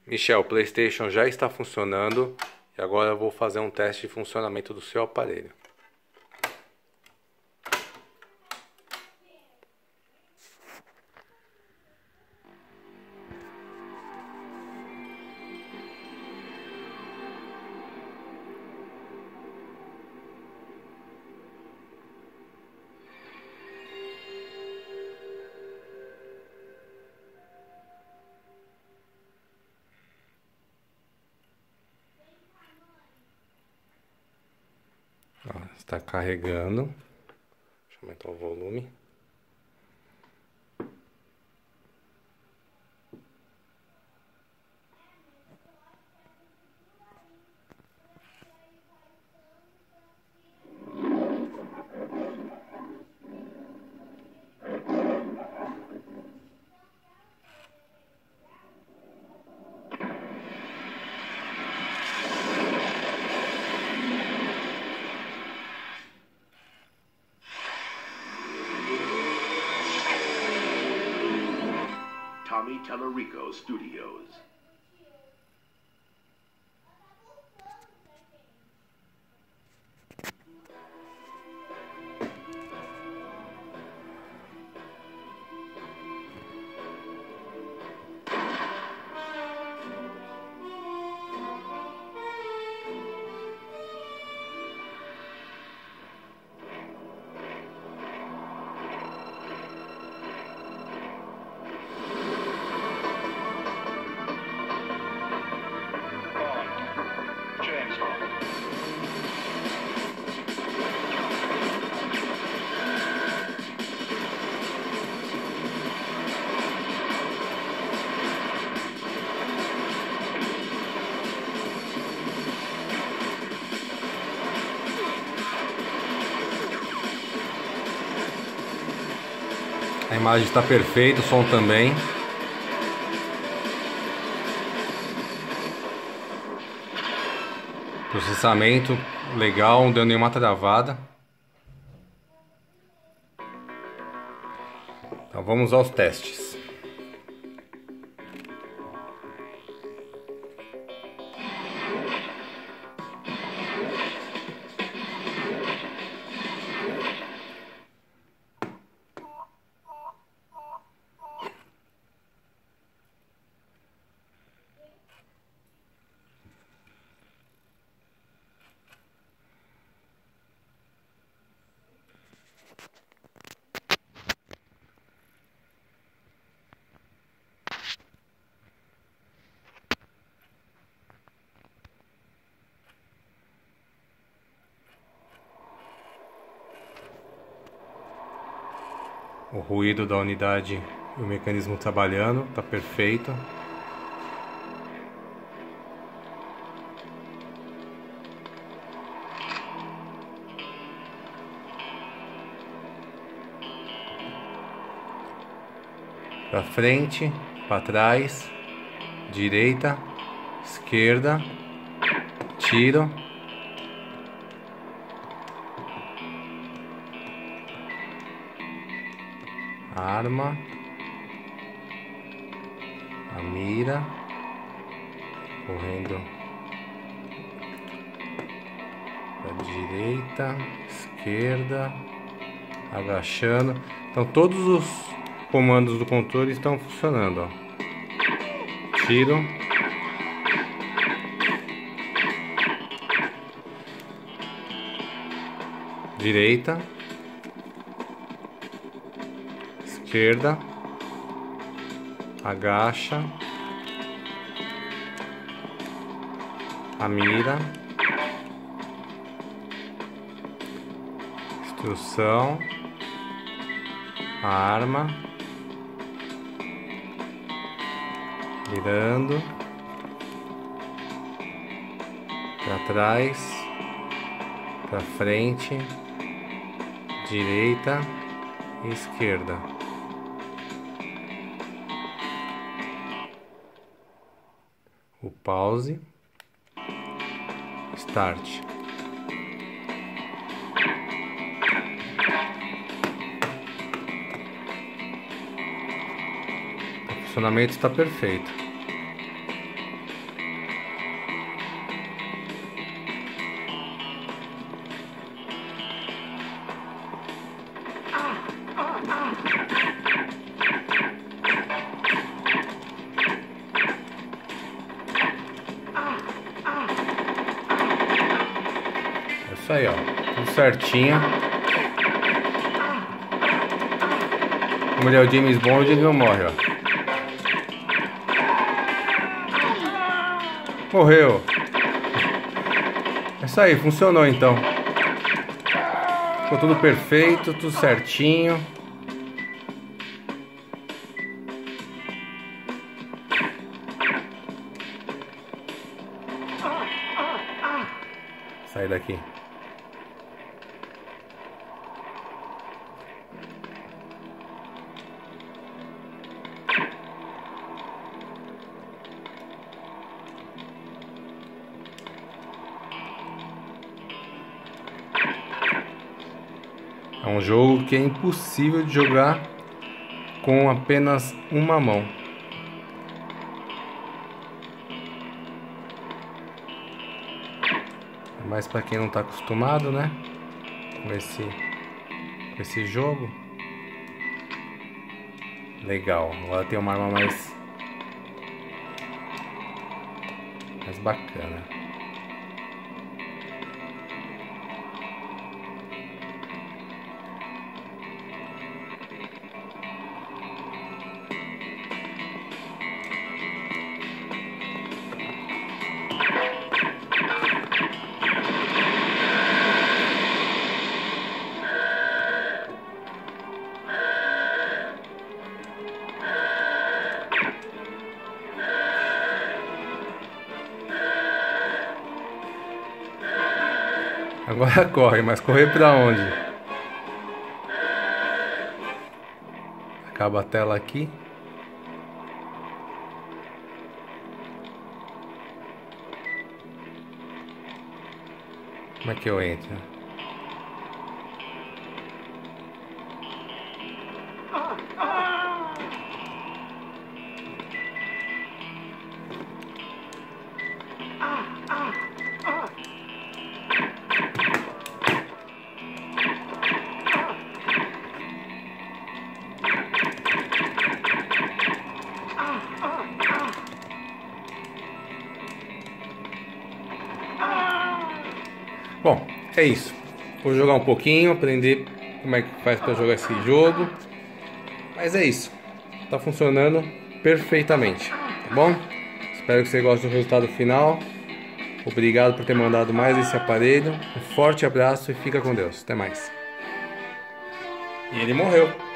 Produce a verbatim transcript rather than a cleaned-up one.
Michel, o PlayStation já está funcionando e agora eu vou fazer um teste de funcionamento do seu aparelho. Ó, está carregando. Deixa eu aumentar o volume. Tommy Tallarico Studios. A imagem está perfeita, o som também. Processamento legal, não deu nenhuma travada. Então vamos aos testes. O ruído da unidade e o mecanismo trabalhando, tá perfeito. Para frente, para trás, direita, esquerda, tiro. Arma, a mira, correndo para direita, esquerda, agachando. Então todos os comandos do controle estão funcionando, ó. Tiro, direita, esquerda, agacha, a mira, instrução, a arma, mirando, para trás, para frente, direita e esquerda. O pause, start. O funcionamento está perfeito. Isso aí, ó. Tudo certinho. Como ele é o James Bond, ele não morre, ó. Morreu. É isso aí, funcionou então. Ficou tudo perfeito, tudo certinho. Sai daqui. É um jogo que é impossível de jogar com apenas uma mão. É mais para quem não está acostumado, né? Com esse, com esse jogo. Legal. Agora tem uma arma mais, mais bacana. Agora corre, mas correr pra onde? Acaba a tela aqui. Como é que eu entro? Bom, é isso. Vou jogar um pouquinho, aprender como é que faz para jogar esse jogo. Mas é isso. Tá funcionando perfeitamente, tá bom? Espero que você goste do resultado final. Obrigado por ter mandado mais esse aparelho. Um forte abraço e fica com Deus. Até mais. E ele morreu.